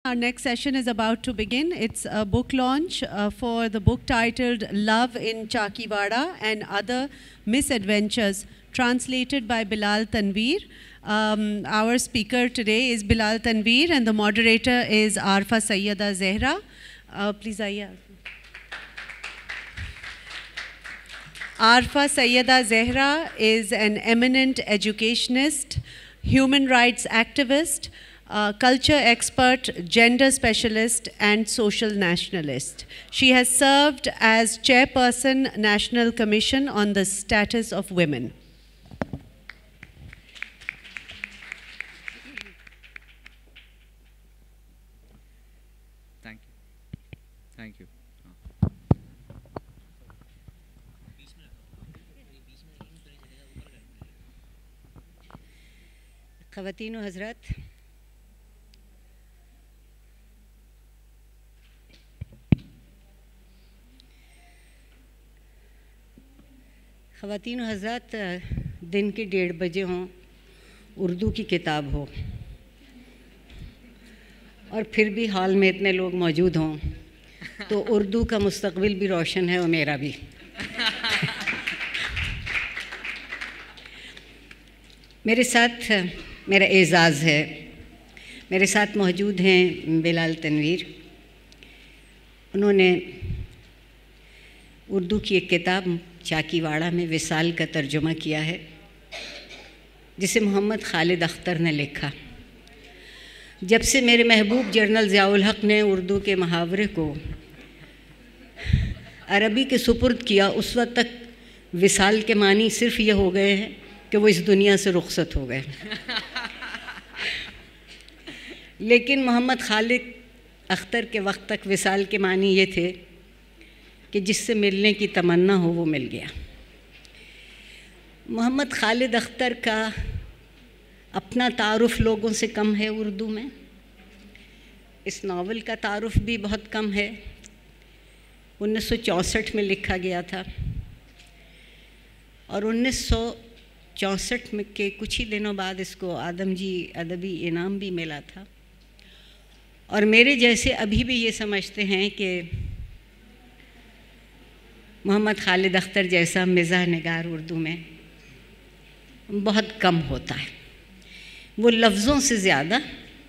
Our next session is about to begin. It's a book launch for the book titled Love in Chakiwara and Other Misadventures, translated by Bilal Tanweer. Our speaker today is Bilal Tanweer and the moderator is Arfa Sayeda Zehra. Please, Aya. Arfa Sayeda Zehra is an eminent educationist, human rights activist, culture expert, gender specialist, and social nationalist. She has served as chairperson, National Commission on the Status of Women. Thank you. Thank you. ख़वातीन व हज़रात, ख़वातीन व हज़रात, दिन के 1:30 बजे हों, उर्दू की किताब हो और फिर भी हॉल में इतने लोग मौजूद हों तो उर्दू का मुस्तक़बिल भी रोशन है और मेरा भी। मेरे साथ मेरा एज़ाज़ है, मेरे साथ मौजूद हैं बिलाल तनवीर। उन्होंने उर्दू की एक किताब चाकीवाड़ा में विसाल का तर्जुमा किया है, जिसे मोहम्मद खालिद अख्तर ने लिखा। जब से मेरे महबूब जनरल ज़ियाउल हक़ ने उर्दू के मुहावरे को अरबी के सुपुर्द किया, उस वक्त तक विसाल के मानी सिर्फ़ ये हो गए हैं कि वो इस दुनिया से रुखसत हो गए। लेकिन मोहम्मद खालिद अख्तर के वक्त तक विसाल के मानी ये थे कि जिससे मिलने की तमन्ना हो वो मिल गया। मोहम्मद खालिद अख्तर का अपना तारुफ़ लोगों से कम है उर्दू में। इस नावल का तारुफ़ भी बहुत कम है। 1964 में लिखा गया था और 1964 में के कुछ ही दिनों बाद इसको आदमजी अदबी इनाम भी मिला था। और मेरे जैसे अभी भी ये समझते हैं कि मोहम्मद खालिद अख्तर जैसा मिज़ाह निगार उर्दू में बहुत कम होता है। वो लफ्ज़ों से ज़्यादा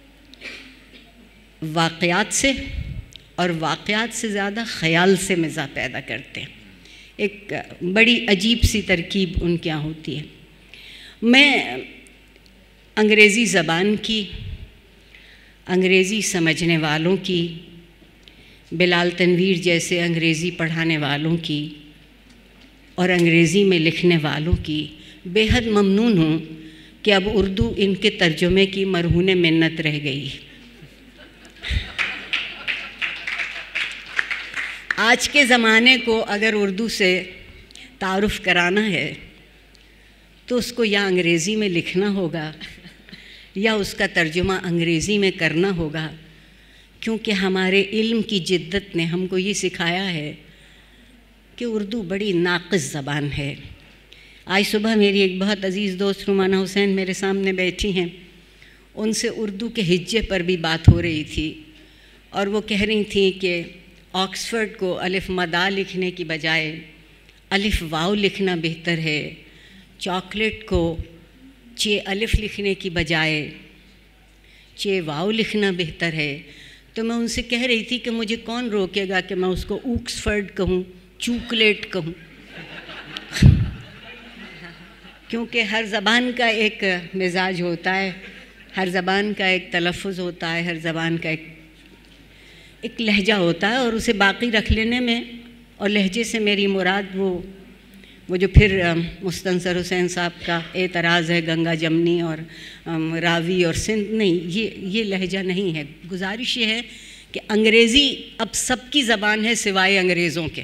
वाक़यात से और वाक़यात से ज़्यादा ख़याल से मिज़ाह पैदा करते हैं। एक बड़ी अजीब सी तरकीब उनके यहाँ होती है। मैं अंग्रेज़ी ज़बान की, अंग्रेज़ी समझने वालों की, बिलाल तनवीर जैसे अंग्रेज़ी पढ़ाने वालों की और अंग्रेज़ी में लिखने वालों की बेहद ममनून हूँ कि अब उर्दू इनके तर्जुमे की मरहून मिन्नत रह गई। आज के ज़माने को अगर उर्दू से तारुफ़ कराना है तो उसको या अंग्रेज़ी में लिखना होगा या उसका तर्जुमा अंग्रेज़ी में करना होगा, क्योंकि हमारे इल्म की जिद्दत ने हमको ये सिखाया है कि उर्दू बड़ी नाक़िस ज़बान है। आज सुबह मेरी एक बहुत अज़ीज़ दोस्त रुमाना हुसैन मेरे सामने बैठी हैं, उनसे उर्दू के हिज्जे पर भी बात हो रही थी और वो कह रही थी कि ऑक्सफ़ोर्ड को अलिफ मदा लिखने की बजाय अलिफ वाव लिखना बेहतर है, चॉकलेट को चे अलिफ लिखने की बजाय चे वाव लिखना बेहतर है। तो मैं उनसे कह रही थी कि मुझे कौन रोकेगा कि मैं उसको ऑक्सफ़ोर्ड कहूँ, चॉकलेट कहूँ, क्योंकि हर ज़बान का एक मिजाज होता है, हर ज़बान का एक तलफ़ुज़ होता है, हर ज़बान का एक लहजा होता है और उसे बाकी रख लेने में, और लहजे से मेरी मुराद वो जो फिर मुस्तनसर हुसैन साहब का एतराज़ है गंगा जमनी और रावी और सिंध, नहीं, ये लहजा नहीं है। गुजारिश ये है कि अंग्रेज़ी अब सबकी ज़बान है सिवाय अंग्रेज़ों के।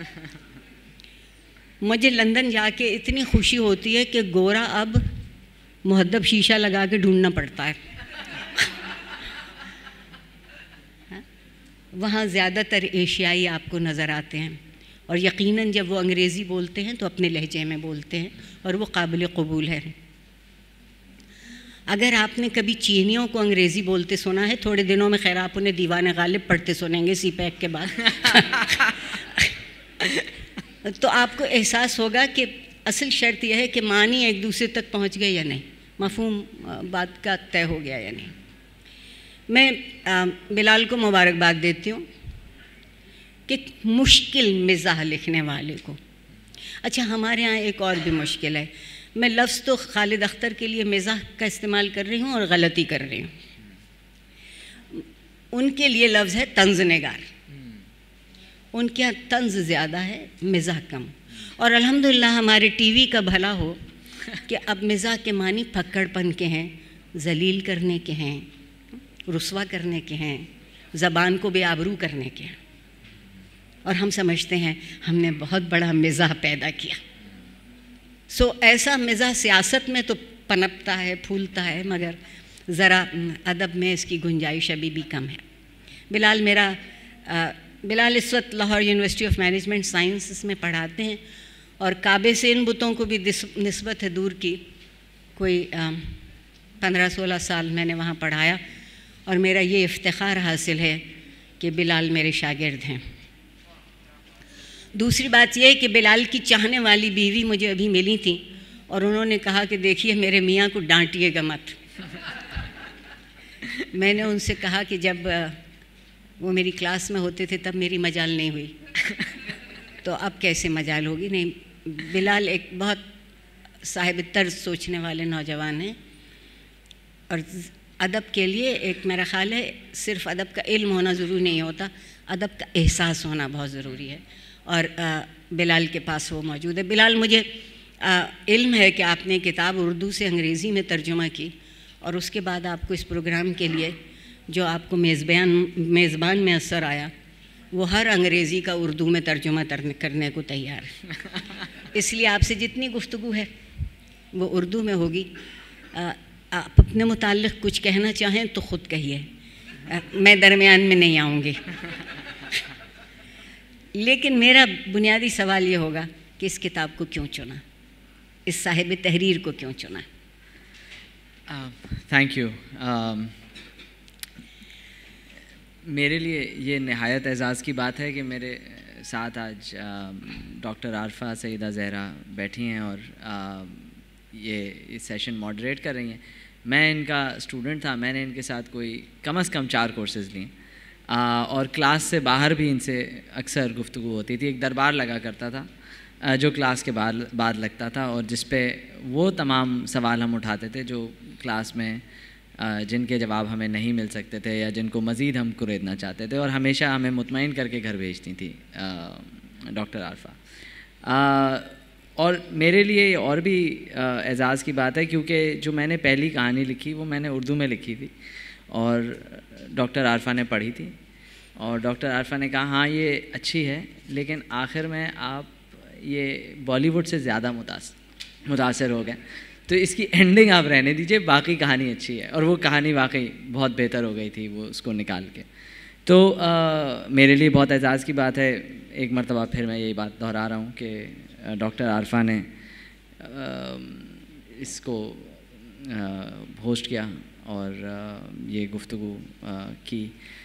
मुझे लंदन जाके इतनी खुशी होती है कि गोरा अब मुहद्दब शीशा लगा के ढूंढना पड़ता है। वहाँ ज़्यादातर एशियाई आपको नज़र आते हैं और यकीनन जब वो अंग्रेज़ी बोलते हैं तो अपने लहजे में बोलते हैं और वो काबिल क़बूल है। اگر آپ نے کبھی چینیوں کو انگریزی بولتے سنا ہے، تھوڑے دنوں میں خیر آپ انہیں دیوان غالب پڑھتے سنیں گے سی پیک کے بعد تو آپ کو احساس ہوگا کہ اصل شرط یہ ہے کہ معنی ایک دوسرے تک پہنچ گئے یا نہیں، مفہوم بات کا طے ہو گیا یا نہیں۔ میں بلال کو مبارکباد دیتی ہوں کہ مشکل مزاح لکھنے والے کو، اچھا ہمارے ہاں ایک اور بھی مشکل ہے، میں لفظ تو خالد اختر کے لیے مزاح کا استعمال کر رہی ہوں اور غلطی کر رہی ہوں، ان کے لیے لفظ ہے طنز نگار، ان کے یہاں طنز زیادہ ہے، مزاح کم، اور الحمدللہ ہمارے ٹی وی کا بھلا ہو کہ اب مزاح کے معنی پھکڑ پن کے ہیں، ذلیل کرنے کے ہیں، رسوا کرنے کے ہیں، زبان کو بے آبرو کرنے کے ہیں، اور ہم سمجھتے ہیں ہم نے بہت بڑا مزاح پیدا کیا۔ ایسا مزاح سیاست میں تو پنپتا ہے، پھولتا ہے، مگر ذرا ادب میں اس کی گنجائش ابھی بھی کم ہے۔ بلال اس وقت Lahore University of Management Sciences میں پڑھاتے ہیں، اور کعبے سے ان بتوں کو بھی نسبت ہے دور کی، کوئی 15-16 سال میں نے وہاں پڑھایا، اور میرا یہ افتخار حاصل ہے کہ بلال میرے شاگرد ہیں۔ دوسری بات یہ ہے کہ بلال کی چاہنے والی بیوی مجھے ابھی ملی تھیں، اور انہوں نے کہا کہ دیکھیے میرے میاں کو ڈانٹیے گا مت۔ میں نے ان سے کہا کہ جب وہ میری کلاس میں ہوتے تھے تب میری مجال نہیں ہوئی، تو اب کیسے مجال ہوگی؟ نہیں، بلال ایک بہت صاحب طرز سوچنے والے نوجوان ہیں، اور ادب کے لیے ایک میرا خیال ہے صرف ادب کا علم ہونا ضروری نہیں ہوتا، ادب کا احساس ہونا بہت ضروری ہے، اور بلال کے پاس وہ موجود ہے۔ بلال، مجھے علم ہے کہ آپ نے کتاب اردو سے انگریزی میں ترجمہ کی، اور اس کے بعد آپ کو اس پروگرام کے لیے جو آپ کو میزبان میں اثر آیا، وہ ہر انگریزی کا اردو میں ترجمہ کرنے کو تیار ہے، اس لیے آپ سے جتنی گفتگو ہے وہ اردو میں ہوگی۔ آپ اپنے متعلق کچھ کہنا چاہیں تو خود کہیے، میں درمیان میں نہیں آؤں گی، لیکن میرا بنیادی سوال یہ ہوگا کہ اس کتاب کو کیوں چنا، اس صاحب تحریر کو کیوں چنا؟ Thank you. میرے لیے یہ نہایت اعزاز کی بات ہے کہ میرے ساتھ آج ڈاکٹر عارفہ، سیدہ زہرا بیٹھی ہیں اور یہ سیشن ماڈریٹ کر رہی ہیں۔ میں ان کا اسٹوڈنٹ تھا، میں نے ان کے ساتھ کوئی کم از کم 4 کورسز لیے، اور کلاس سے باہر بھی ان سے اکثر گفتگو ہوتی تھی۔ ایک دربار لگا کرتا تھا جو کلاس کے بعد لگتا تھا، اور جس پہ وہ تمام سوال ہم اٹھاتے تھے جو کلاس میں جن کے جواب ہمیں نہیں مل سکتے تھے یا جن کو مزید ہم کریدنا چاہتے تھے، اور ہمیشہ ہمیں مطمئن کر کے گھر بھیجتی تھی ڈاکٹر عارفہ۔ اور میرے لیے اور بھی اعزاز کی بات ہے کیونکہ جو میں نے پہلی کہانی لکھی وہ میں نے اردو میں لکھی تھی، اور ڈاکٹر عارفہ نے پڑھی تھی، اور ڈاکٹر عارفہ نے کہا ہاں یہ اچھی ہے، لیکن آخر میں آپ یہ بالی ووڈ سے زیادہ متاثر ہو گئے، تو اس کی اینڈنگ آپ رہنے دیجئے، باقی کہانی اچھی ہے۔ اور وہ کہانی واقعی بہت بہتر ہو گئی تھی وہ اس کو نکال کے۔ تو میرے لیے بہت اعزاز کی بات ہے، ایک مرتبہ پھر میں یہی بات دہرا رہا ہوں کہ ڈاکٹر عارفہ نے اس کو ہوسٹ کیا اور یہ گفتگو کی۔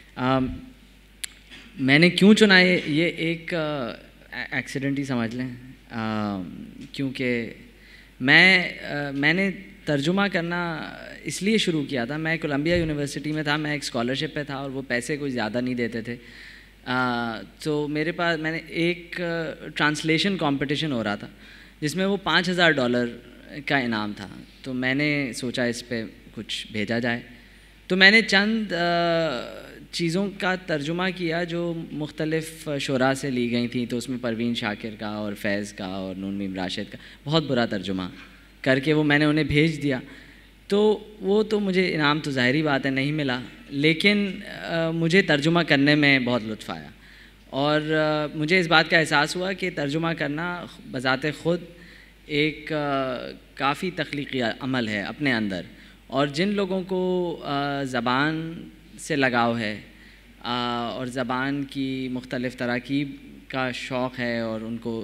میں نے کیوں چنا یہ ایک ایکسیڈنٹ ہی سمجھ لیں، کیونکہ میں نے ترجمہ کرنا اس لیے شروع کیا تھا، میں کولمبیا یونیورسٹی میں تھا، میں ایک اسکالرشپ پہ تھا اور وہ پیسے کوئی زیادہ نہیں دیتے تھے، تو میرے پاس میں نے ایک ٹرانسلیشن کمپٹیشن ہو رہا تھا جس میں وہ $5000 کا انعام تھا، تو میں نے سوچا اس پہ کچھ بھیجا جائے، تو میں نے چند چیزوں کا ترجمہ کیا جو مختلف شعراء سے لی گئی تھیں، تو اس میں پروین شاکر کا اور فیض کا اور نون میم راشد کا بہت برا ترجمہ کر کے وہ میں نے انہیں بھیج دیا، تو وہ تو مجھے انعام تو ظاہری بات ہے نہیں ملا، لیکن مجھے ترجمہ کرنے میں بہت لطف آیا، اور مجھے اس بات کا احساس ہوا کہ ترجمہ کرنا بذات خود ایک کافی تخلیقی عمل ہے اپنے اندر، اور جن لوگوں کو زبان سے لگاؤ ہے اور زبان کی مختلف تراکیب کا شوق ہے اور ان کو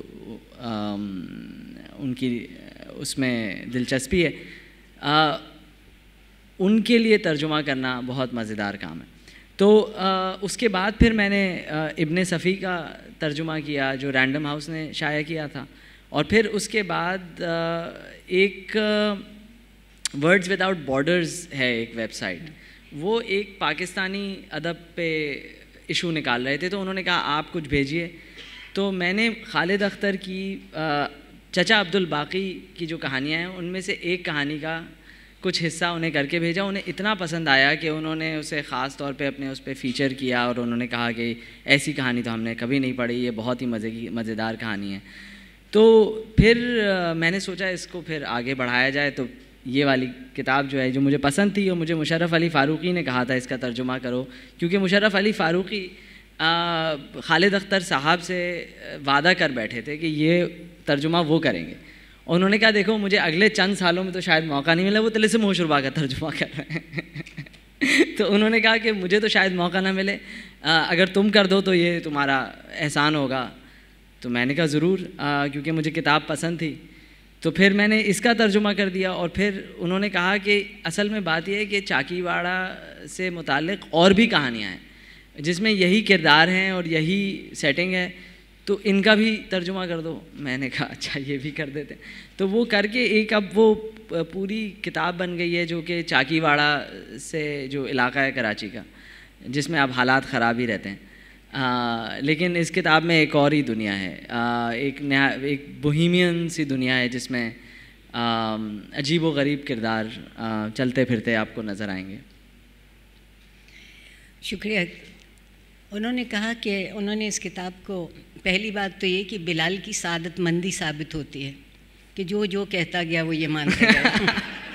ان کی اس میں دلچسپی ہے، ان کے لیے ترجمہ کرنا بہت مزیدار کام ہے. تو اس کے بعد پھر میں نے ابن صفی کا ترجمہ کیا جو رینڈم ہاؤس نے شائع کیا تھا, اور پھر اس کے بعد ایک ورڈز وداؤٹ بارڈرز ہے ایک ویب سائٹ, وہ ایک پاکستانی ادب پہ ایشو نکال رہے تھے, تو انہوں نے کہا آپ کچھ بھیجیے. تو میں نے خالد اختر کی چچا عبد الباقی کی جو کہانیاں ہیں ان میں سے ایک کہانی کا کچھ حصہ انہیں کر کے بھیجا. انہیں اتنا پسند آیا کہ انہوں نے اسے خاص طور پہ اپنے اس پہ فیچر کیا, اور انہوں نے کہا کہ ایسی کہانی تو ہم نے کبھی نہیں پڑھی, یہ بہت ہی مزیدار کہانی ہے. تو پھر میں نے سوچا اس کو پھر آگے بڑھایا جائے. تو یہ والی کتاب جو ہے جو مجھے پسند تھی, اور مجھے مشرف علی فاروقی نے کہا تھا اس کا ترجمہ کرو, کیونکہ مشرف علی فاروقی خالد اختر صاحب سے وعدہ کر بیٹھے تھے کہ یہ ترجمہ وہ کریں گے. انہوں نے کہا دیکھو مجھے اگلے چند سالوں میں تو شاید موقع نہیں ملا, وہ طلسم و شربا کا ترجمہ کر رہے ہیں. تو انہوں نے کہا کہ مجھے تو شاید موقع نہ ملے, اگر تم کر دو تو یہ تمہارا احسان ہوگا. تو میں نے کہا ضرور, کیونکہ مجھے کتاب پسند تھی. تو پھر میں نے اس کا ترجمہ کر دیا, اور پھر انہوں نے کہا کہ اصل میں بات یہ ہے کہ چاکیواڑا سے متعلق اور بھی کہانیاں ہیں جس میں یہی کردار ہیں اور یہی سیٹنگ ہے, تو ان کا بھی ترجمہ کر دو. میں نے کہا اچھا یہ بھی کر دیتے. تو وہ کر کے ایک اب وہ پوری کتاب بن گئی ہے جو کہ چاکیواڑا سے جو علاقہ ہے کراچی کا, جس میں اب حالات خراب ہی رہتے ہیں, لیکن اس کتاب میں ایک اور ہی دنیا ہے, ایک بوہیمین سی دنیا ہے جس میں عجیب و غریب کردار چلتے پھرتے آپ کو نظر آئیں گے. شکریہ. انہوں نے کہا کہ انہوں نے اس کتاب کو, پہلی بات تو یہ کہ بلال کی سعادت مندی ثابت ہوتی ہے کہ جو جو کہتا گیا وہ یہ مانتا گیا.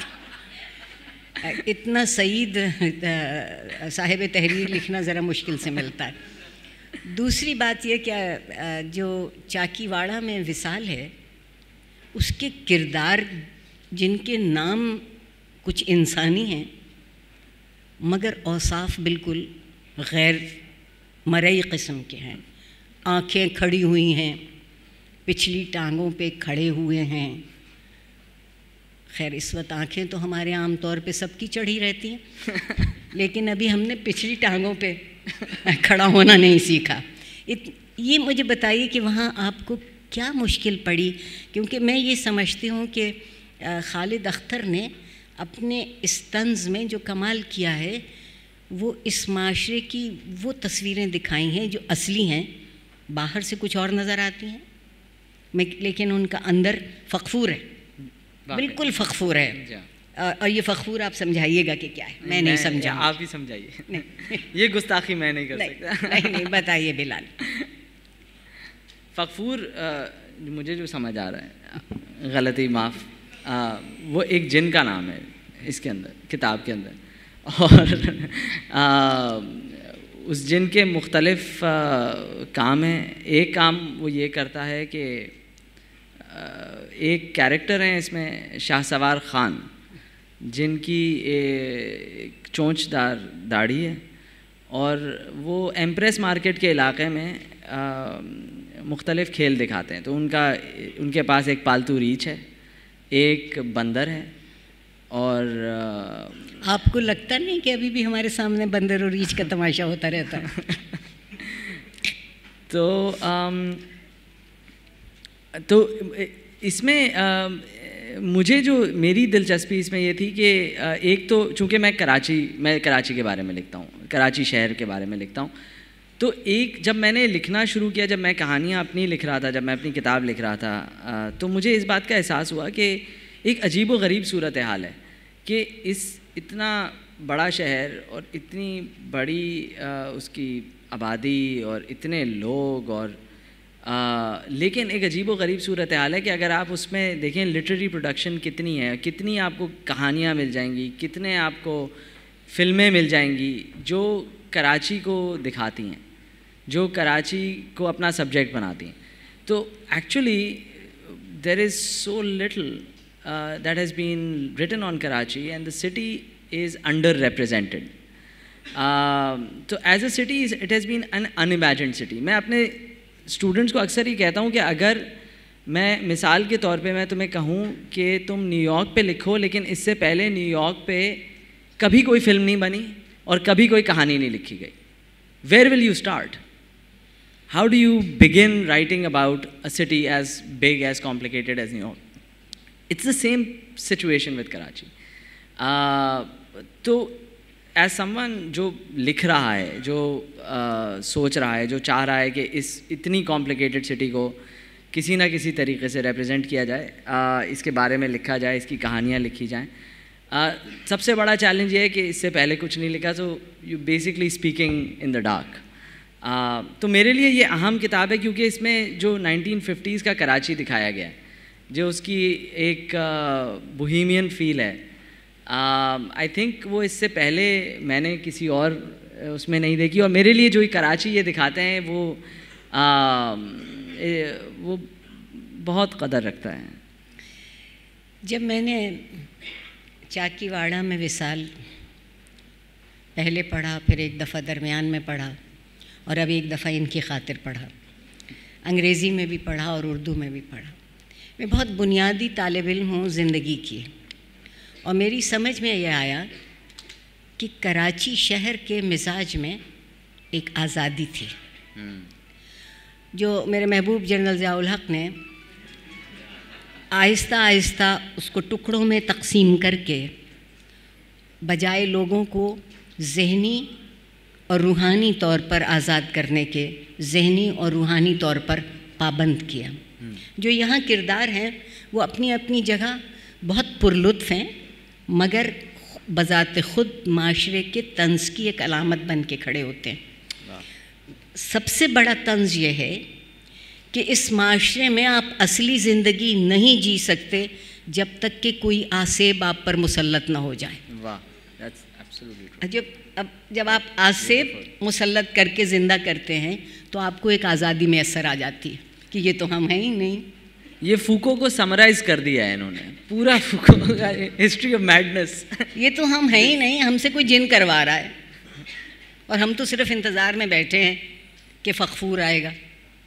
اتنا سعید صاحب تحریر لکھنا ذرا مشکل سے ملتا ہے. دوسری بات یہ کہ جو چاکیواڑا میں وصال ہے اس کے کردار جن کے نام کچھ انسانی ہیں مگر اوصاف بالکل غیر مرئی قسم کے ہیں. آنکھیں کھڑی ہوئی ہیں, پچھلی ٹانگوں پہ کھڑے ہوئے ہیں. خیر اس وقت آنکھیں تو ہمارے عام طور پہ سب کی چڑھی رہتی ہیں, لیکن ابھی ہم نے پچھلی ٹانگوں پہ کھڑا ہونا نہیں سیکھا. یہ مجھے بتائیے کہ وہاں آپ کو کیا مشکل پڑی, کیونکہ میں یہ سمجھتی ہوں کہ خالد اختر نے اپنے اس طنز میں جو کمال کیا ہے وہ اس معاشرے کی وہ تصویریں دکھائی ہیں جو اصلی ہیں, باہر سے کچھ اور نظر آتی ہیں لیکن ان کا اندر فغفور ہے, بالکل فغفور ہے. اور یہ فغفور آپ سمجھائیے گا کہ کیا ہے, میں نہیں سمجھا. آپ ہی سمجھائیے, یہ گستاخی میں نہیں کر سکتا. نہیں بتائیے بلال. فغفور مجھے جو سمجھ آ رہا ہے, غلطی معاف, وہ ایک جن کا نام ہے اس کے اندر, کتاب کے اندر, اور اس جن کے مختلف کام ہیں. ایک کام وہ یہ کرتا ہے کہ ایک کیریکٹر ہیں اس میں شاہ سوار خان, جن کی ایک چونچ دار داڑھی ہے, اور وہ ایمپریس مارکیٹ کے علاقے میں مختلف کھیل دکھاتے ہیں. تو ان کے پاس ایک پالتو ریچھ ہے, ایک بندر ہے, اور آپ کو لگتا نہیں کہ ابھی بھی ہمارے سامنے بندر اور ریچھ کا تماشا ہوتا رہتا ہے؟ تو اس میں مجھے جو میری دلچسپی اس میں یہ تھی کہ ایک تو چونکہ میں کراچی کے بارے میں لکھتا ہوں, کراچی شہر کے بارے میں لکھتا ہوں, تو جب میں نے لکھنا شروع کیا, جب میں کہانیاں اپنی لکھ رہا تھا, جب میں اپنی کتاب لکھ رہا تھا, تو مجھے اس بات کا احساس ہوا کہ ایک عجیب و غریب صورتحال ہے کہ اتنا بڑا شہر اور اتنی بڑی اس کی آبادی اور اتنے لوگ, اور لیکن ایک عجیب و غریب صورتحال ہے کہ اگر آپ اس میں دیکھیں لٹریری پروڈکشن کتنی ہے, کتنی آپ کو کہانیاں مل جائیں گی, کتنے آپ کو فلمیں مل جائیں گی جو کراچی کو دکھاتی ہیں, جو کراچی کو اپنا سبجیکٹ بناتی ہیں. تو actually there is so little that has been written on Karachi, and the city is under-represented. So as a city, it has been an unimagined city. میں اپنے اسٹوڈنٹس کو اکثر ہی کہتا ہوں کہ اگر میں مثال کے طور پہ میں تمہیں کہوں کہ تم نیو یارک پہ لکھو, لیکن اس سے پہلے نیو یارک پہ کبھی کوئی فلم نہیں بنی اور کبھی کوئی کہانی نہیں لکھی گئی. Where will you start? How do you begin writing about a city as big as complicated as New York? It's the same situation with Karachi. تو ایز سم ون جو لکھ رہا ہے, جو سوچ رہا ہے, جو چاہ رہا ہے کہ اس اتنی کمپلیکیٹڈ سٹی کو کسی نہ کسی طریقے سے ریپرزینٹ کیا جائے, اس کے بارے میں لکھا جائے, اس کی کہانیاں لکھی جائیں, سب سے بڑا چیلنج یہ ہے کہ اس سے پہلے کچھ نہیں لکھا, تو you basically speaking in the dark. تو میرے لیے یہ اہم کتاب ہے کیونکہ اس میں جو 1950s کا کراچی دکھایا گیا ہے, جو اس کی ایک بوہیمین فیل ہے, آئی تھنک وہ اس سے پہلے میں نے کسی اور اس میں نہیں دیکھی. اور میرے لیے جو کراچی یہ دکھاتے ہیں وہ بہت قدر رکھتا ہے. جب میں نے چاکیواڑا میں وصال پہلے پڑھا, پھر ایک دفعہ درمیان میں پڑھا, اور اب ایک دفعہ ان کی خاطر پڑھا, انگریزی میں بھی پڑھا اور اردو میں بھی پڑھا. میں بہت بنیادی طالب علم ہوں زندگی کی, اور میری سمجھ میں یہ آیا کہ کراچی شہر کے مزاج میں ایک آزادی تھی جو میرے محبوب جنرل ضیاء الحق نے آہستہ آہستہ اس کو ٹکڑوں میں تقسیم کر کے بجائے لوگوں کو ذہنی اور روحانی طور پر آزاد کرنے کے, ذہنی اور روحانی طور پر پابند کیا. جو یہاں کردار ہیں وہ اپنی اپنی جگہ بہت پرلطف ہیں, مگر بذات خود معاشرے کے طنز کی ایک علامت بن کے کھڑے ہوتے ہیں. سب سے بڑا طنز یہ ہے کہ اس معاشرے میں آپ اصلی زندگی نہیں جی سکتے جب تک کہ کوئی آسیب آپ پر مسلط نہ ہو جائے. جب آپ آسیب مسلط کر کے زندہ کرتے ہیں تو آپ کو ایک آزادی میسر آ جاتی ہے کہ یہ تو ہم ہیں ہی نہیں. یہ فوکو کو سمرائز کر دیا ہے انہوں نے, پورا فوکو کا ہسٹری آف میڈنس. یہ تو ہم ہیں ہی نہیں, ہم سے کوئی جن کروا رہا ہے, اور ہم تو صرف انتظار میں بیٹھے ہیں کہ فغفور آئے گا.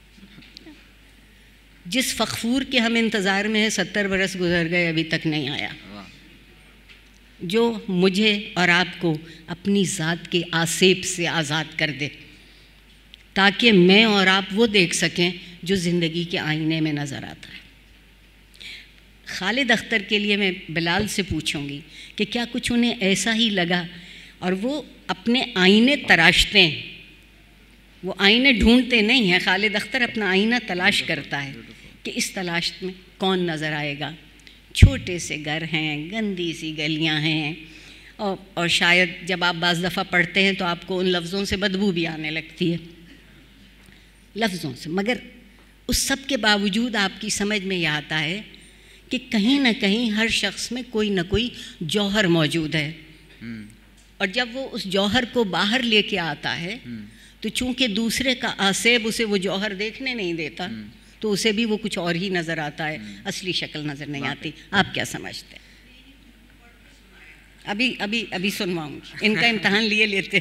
جس فغفور کے ہم انتظار میں ہیں 70 برس گزر گئے, ابھی تک نہیں آیا, جو مجھے اور آپ کو اپنی ذات کے آسیب سے آزاد کر دے, تاکہ میں اور آپ وہ دیکھ سکیں جو زندگی کے آئینے میں نظر آتا ہے. خالد اختر کے لیے میں بلال سے پوچھوں گی کہ کیا کچھ انہیں ایسا ہی لگا, اور وہ اپنے آئینے تراشتے ہیں, وہ آئینے ڈھونڈتے نہیں ہیں. خالد اختر اپنا آئینہ تلاش کرتا ہے کہ اس تلاش میں کون نظر آئے گا. چھوٹے سے گھر ہیں, گندی سی گلیاں ہیں, اور شاید جب آپ بعض دفعہ پڑھتے ہیں تو آپ کو ان لفظوں سے بدبو بھی آنے لگتی ہے, لفظوں سے, مگر اس سب کے باوجود آپ کی سمجھ میں یہ آتا ہے کہ کہیں نہ کہیں ہر شخص میں کوئی نہ کوئی جوہر موجود ہے, اور جب وہ اس جوہر کو باہر لے کے آتا ہے تو چونکہ دوسرے کا آسیب اسے وہ جوہر دیکھنے نہیں دیتا, تو اسے بھی وہ کچھ اور ہی نظر آتا ہے, اصلی شکل نظر نہیں آتی. آپ کیا سمجھتے ہیں؟ ابھی سنواؤں گی, ان کا امتحان لیتے.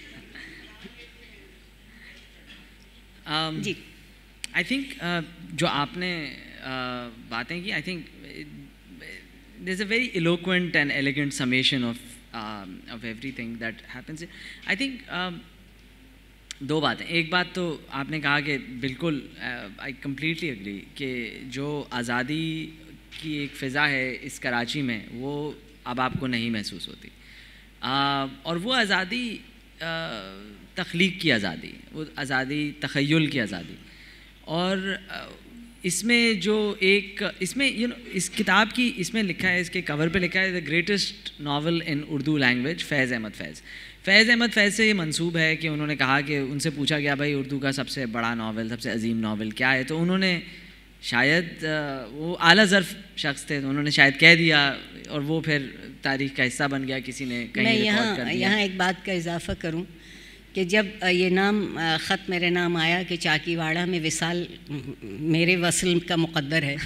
جی, آئی تھنک جو آپ نے باتیں کی, I think there is a very eloquent and elegant summation of everything that happens. I think دو باتیں. ایک بات تو آپ نے کہا کہ بالکل آئی کمپلیٹلی اگری کہ جو آزادی کی ایک فضا ہے اس کراچی میں وہ اب آپ کو نہیں محسوس ہوتی, اور وہ آزادی تخلیق کی آزادی, وہ آزادی تخیل کی آزادی. اور اس میں جو ایک اس میں اس کتاب کی اس میں لکھا ہے, اس کے کور پہ لکھا ہے the greatest novel in Urdu language, Faiz Ahmed Faiz. Faiz Ahmed Faiz سے یہ منسوب ہے کہ انہوں نے کہا کہ ان سے پوچھا گیا بھائی اردو کا سب سے بڑا ناول, سب سے عظیم ناول کیا ہے, تو انہوں نے شاید وہ اعلیٰ ظرف شخص تھے تو انہوں نے شاید کہہ دیا, اور وہ پھر تاریخ کا حصہ بن گیا, کسی نے کہیں ریکارڈ کر دیا. یہاں ایک بات کا اضافہ کروں کہ جب یہ خط میرے نام آیا کہ چاکیواڑا میں وصال میرے وصل کا مقدر ہے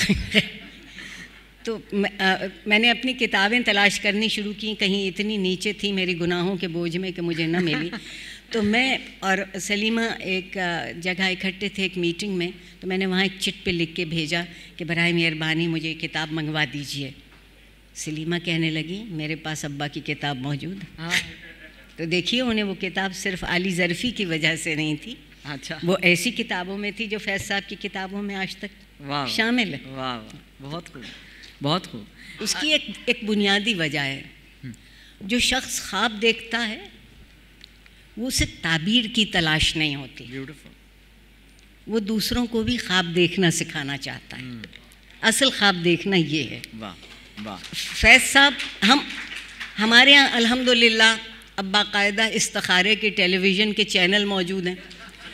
تو میں نے اپنی کتابیں تلاش کرنی شروع کی, کہیں اتنی نیچے تھی میری گناہوں کے بوجھ میں کہ مجھے نہ ملی. تو میں اور سلیمہ ایک جگہ اکٹھے تھے ایک میٹنگ میں, تو میں نے وہاں ایک چٹ پہ لکھ کے بھیجا کہ برائے مہربانی مجھے کتاب منگوا دیجئے. سلیمہ کہنے لگی میرے پاس ابا کی کتاب موجود ہے. تو دیکھیے انہیں وہ کتاب صرف علی ظرفی کی وجہ سے نہیں تھی, اچھا, وہ ایسی کتابوں میں تھی جو فیض صاحب کی کتابوں میں آج تک شامل ہے. واہ واہ, بہت خوب, بہت خوب. اس کی ایک بنیادی وجہ ہے, جو شخص خواب دیکھتا ہے وہ اسے تعبیر کی تلاش نہیں ہوتی, وہ دوسروں کو بھی خواب دیکھنا سکھانا چاہتا ہے. اصل خواب دیکھنا یہ ہے. واہ واہ. فیض صاحب ہمارے یہاں الحمدللہ اب باقاعدہ استخارے کے ٹیلی ویژن کے چینل موجود ہیں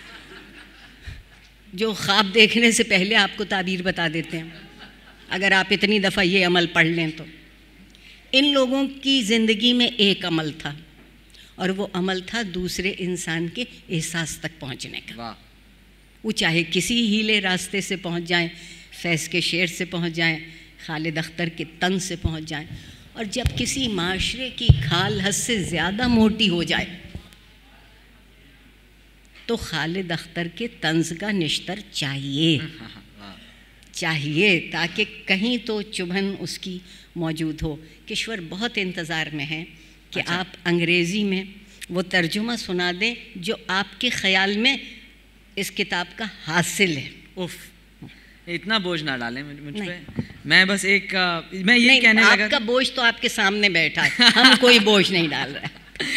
جو خواب دیکھنے سے پہلے آپ کو تعبیر بتا دیتے ہیں, اگر آپ اتنی دفعہ یہ عمل پڑھ لیں تو. ان لوگوں کی زندگی میں ایک عمل تھا, اور وہ عمل تھا دوسرے انسان کے احساس تک پہنچنے کا. وہ چاہے کسی ہیلے راستے سے پہنچ جائیں, فیض کے شعر سے پہنچ جائیں, خالد اختر کے طنز سے پہنچ جائیں, اور جب کسی معاشرے کی کھال حد سے زیادہ موٹی ہو جائے تو خالد اختر کے طنز کا نشتر چاہیے تاکہ کہیں تو چبھن اس کی موجود ہو. کشور بہت انتظار میں ہے کہ آپ انگریزی میں وہ ترجمہ سنا دیں جو آپ کے خیال میں اس کتاب کا حاصل ہے. اتنا بوجھ نہ ڈالیں مجھ پہ. میں بس میں یہ کہنے لگا, آپ کا بوجھ تو آپ کے سامنے بیٹھا ہے, ہم کوئی بوجھ نہیں ڈال رہے.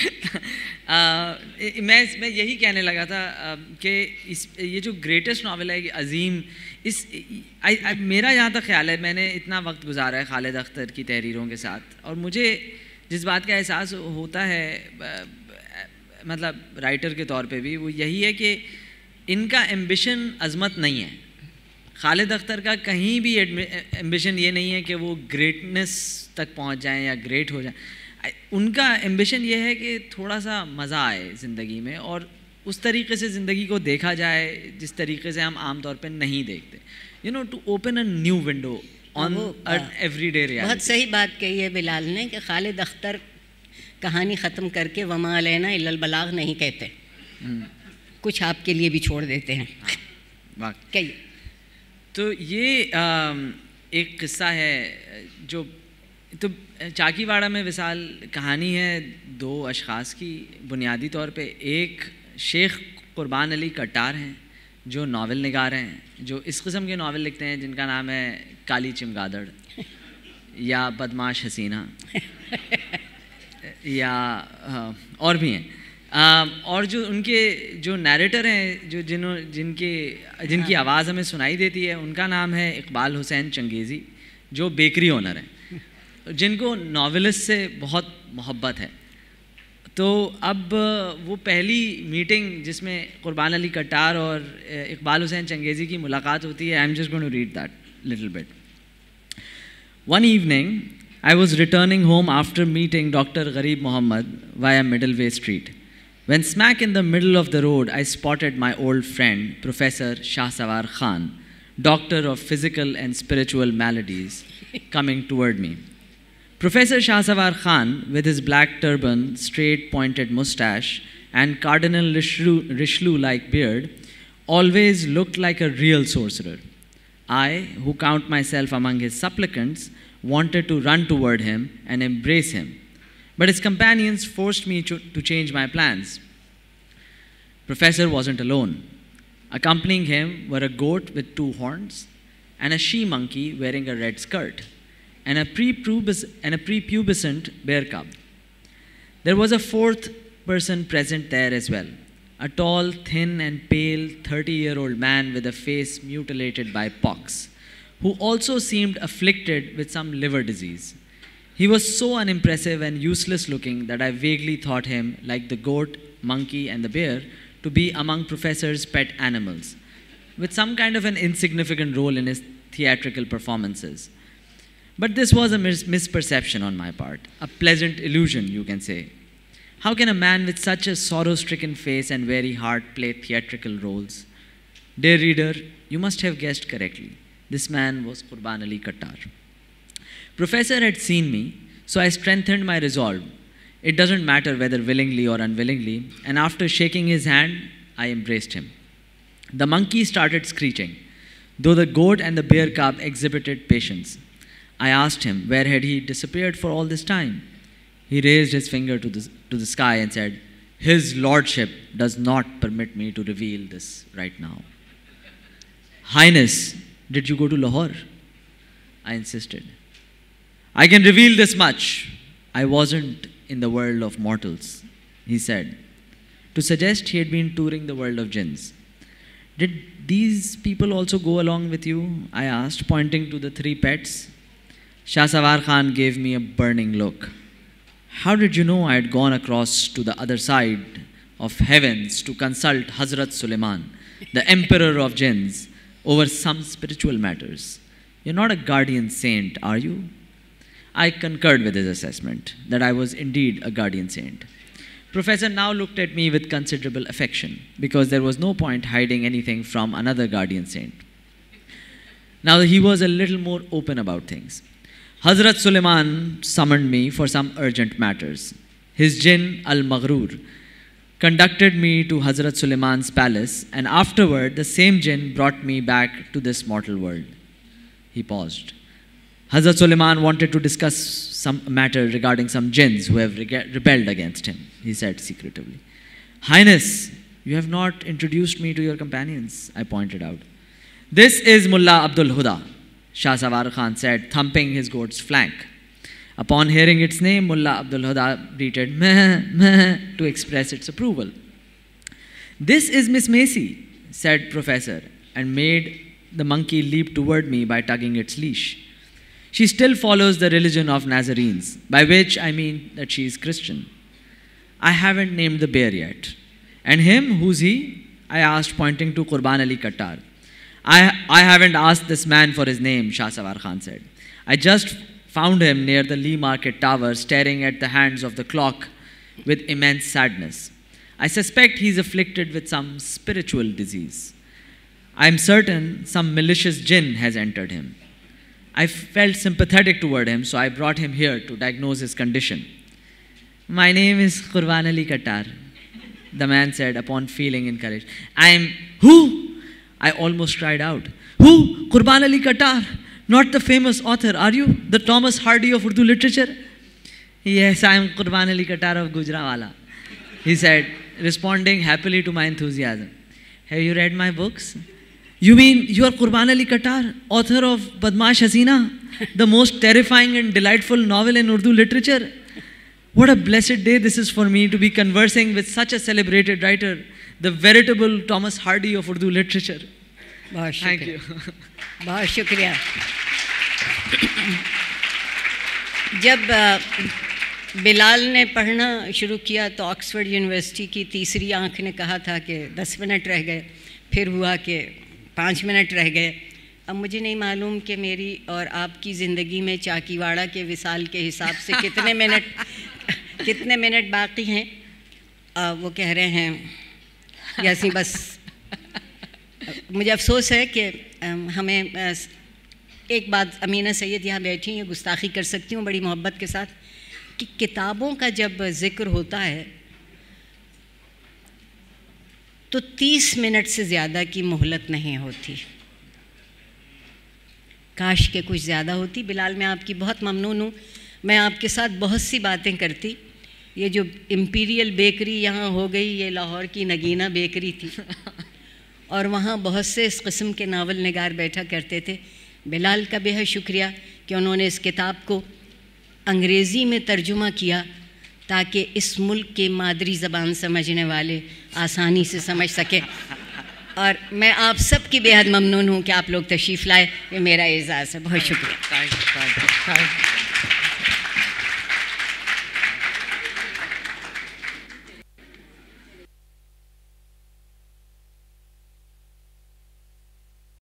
میں یہی کہنے لگا تھا کہ یہ جو گریٹسٹ ناول ہے, عظیم, میرا جہاں تک خیال ہے, میں نے اتنا وقت گزارا ہے خالد اختر کی تحریروں کے ساتھ, اور مجھے جس بات کا احساس ہوتا ہے مطلب رائٹر کے طور پہ بھی, وہ یہی ہے کہ ان کا ایمبیشن عظمت نہیں ہے. خالد اختر کا کہیں بھی ایمبیشن یہ نہیں ہے کہ وہ گریٹنس تک پہنچ جائیں یا گریٹ ہو جائیں. ان کا ایمبیشن یہ ہے کہ تھوڑا سا مزہ آئے زندگی میں, اور اس طریقے سے زندگی کو دیکھا جائے جس طریقے سے ہم عام طور پہ نہیں دیکھتے. To open a new window on everyday reality. بہت صحیح بات کہی ہے بلال نے کہ خالد اختر کہانی ختم کر کے وما علینا الا البلاغ نہیں کہتے, کچھ آپ کے لیے بھی چھوڑ دیتے ہیں. کہیے. تو یہ ایک قصہ ہے جو تو چاکی واڑہ میں وصال کہانی ہے دو اشخاص کی. بنیادی طور پہ ایک شیخ قربان علی کٹار ہیں جو ناول نگار ہیں, جو اس قسم کے ناول لکھتے ہیں جن کا نام ہے کالی چمگادڑ یا بدماش حسینہ یا اور بھی ہیں. اور جو ان کے جو نیریٹر ہیں, جن کی آواز ہمیں سنائی دیتی ہے, ان کا نام ہے اقبال حسین چنگیزی, جو بیکری اونر ہیں, جن کو ناولسٹ سے بہت محبت ہے. تو اب وہ پہلی میٹنگ جس میں قربان علی کٹار اور اقبال حسین چنگیزی کی ملاقات ہوتی ہے. I am just going to read that little bit. One evening I was returning home after meeting Dr. Gharib Mohammed via Middleway Street. When smack in the middle of the road, I spotted my old friend, Professor Shahsawar Khan, doctor of physical and spiritual maladies, coming toward me. Professor Shahsawar Khan, with his black turban, straight pointed mustache, and Cardinal Richelieu-like beard, always looked like a real sorcerer. I, who count myself among his supplicants, wanted to run toward him and embrace him, but his companions forced me to change my plans. Professor wasn't alone. Accompanying him were a goat with 2 horns and a she-monkey wearing a red skirt and a prepubescent bear cub. There was a 4th person present there as well, a tall, thin and pale 30-year-old man with a face mutilated by pox, who also seemed afflicted with some liver disease. He was so unimpressive and useless looking that I vaguely thought him, like the goat, monkey and the bear, to be among Professor's pet animals, with some kind of an insignificant role in his theatrical performances. But this was a misperception on my part, a pleasant illusion, you can say. How can a man with such a sorrow-stricken face and weary heart play theatrical roles? Dear reader, you must have guessed correctly. This man was Qurban Ali Kattar. Professor had seen me, so I strengthened my resolve. It doesn't matter whether willingly or unwillingly, and after shaking his hand, I embraced him. The monkey started screeching, though the goat and the bear cub exhibited patience. I asked him, where had he disappeared for all this time? He raised his finger to the sky and said, His Lordship does not permit me to reveal this right now. Highness, did you go to Lahore? I insisted. I can reveal this much. I wasn't in the world of mortals, he said, to suggest he had been touring the world of jinns. Did these people also go along with you? I asked, pointing to the 3 pets. Shah Sawar Khan gave me a burning look. How did you know I had gone across to the other side of heavens to consult Hazrat Suleiman, the emperor of jinns, over some spiritual matters? You're not a guardian saint, are you? I concurred with his assessment that I was indeed a guardian saint. Professor now looked at me with considerable affection because there was no point hiding anything from another guardian saint. Now he was a little more open about things. Hazrat Suleiman summoned me for some urgent matters. His jinn al-Maghrur conducted me to Hazrat Suleiman's palace, and afterward the same jinn brought me back to this mortal world. He paused. Hazrat Suleiman wanted to discuss some matter regarding some jinns who have rebelled against him, he said secretively. Highness, you have not introduced me to your companions, I pointed out. This is Mullah Abdul Huda, Shah Sawar Khan said, thumping his goat's flank. Upon hearing its name, Mullah Abdul Huda bleated meh, meh, to express its approval. This is Miss Macy, said Professor, and made the monkey leap toward me by tugging its leash. She still follows the religion of Nazarenes, by which I mean that she is Christian. I haven't named the bear yet. And him, who's he? I asked, pointing to Qurban Ali Kattar. I haven't asked this man for his name, Shah Sawar Khan said. I just found him near the Lee Market Tower, staring at the hands of the clock with immense sadness. I suspect he's afflicted with some spiritual disease. I'm certain some malicious jinn has entered him. I felt sympathetic toward him, so I brought him here to diagnose his condition. My name is Qurban Ali Kattar, the man said upon feeling encouraged. Who? I almost cried out. Who? Qurban Ali Kattar? Not the famous author, are you? The Thomas Hardy of Urdu literature? Yes, I am Qurban Ali Kattar of Gujranwala, he said, responding happily to my enthusiasm. Have you read my books? You mean you are Qurban Ali Kattar, author of Badmash Hasina, the most terrifying and delightful novel in Urdu literature? What a blessed day this is for me to be conversing with such a celebrated writer, the veritable Thomas Hardy of Urdu literature. Thank you. बहुत शुक्रिया. जब बिलाल ने पढ़ना शुरू किया तो Oxford university की तीसरी आंख ने कहा था कि 10 मिनट रह गए, फिर हुआ कि 5 मिनट रह गए. अब मुझे नहीं मालूम कि मेरी और आपकी ज़िंदगी में चाकीवाड़ा के विसाल के हिसाब से कितने मिनट बाकी हैं. वो कह रहे हैं जैसी बस. मुझे अफसोस है कि हमें एक बात अमीना सैयद यहाँ बैठी हैं, गुस्ताखी कर सकती हूँ बड़ी मोहब्बत के साथ, कि किताबों का जब ज़िक्र होता है तो 30 मिनट से ज़्यादा की मोहलत नहीं होती. काश के कुछ ज़्यादा होती. बिलाल, मैं आपकी बहुत ममनून हूँ. मैं आपके साथ बहुत सी बातें करती. ये जो इम्पीरियल बेकरी यहाँ हो गई, ये लाहौर की नगीना बेकरी थी और वहाँ बहुत से इस किस्म के नावल निगार बैठा करते थे. बिलाल का बेहद शुक्रिया कि उन्होंने इस किताब को अंग्रेज़ी में तर्जुमा किया ताकि इस मुल्क के मादरी ज़बान समझने वाले आसानी से समझ सकें. और मैं आप सब की बेहद ममनून हूँ कि आप लोग तशरीफ़ लाए. ये मेरा एज़ाज़ है. बहुत शुक्रिया.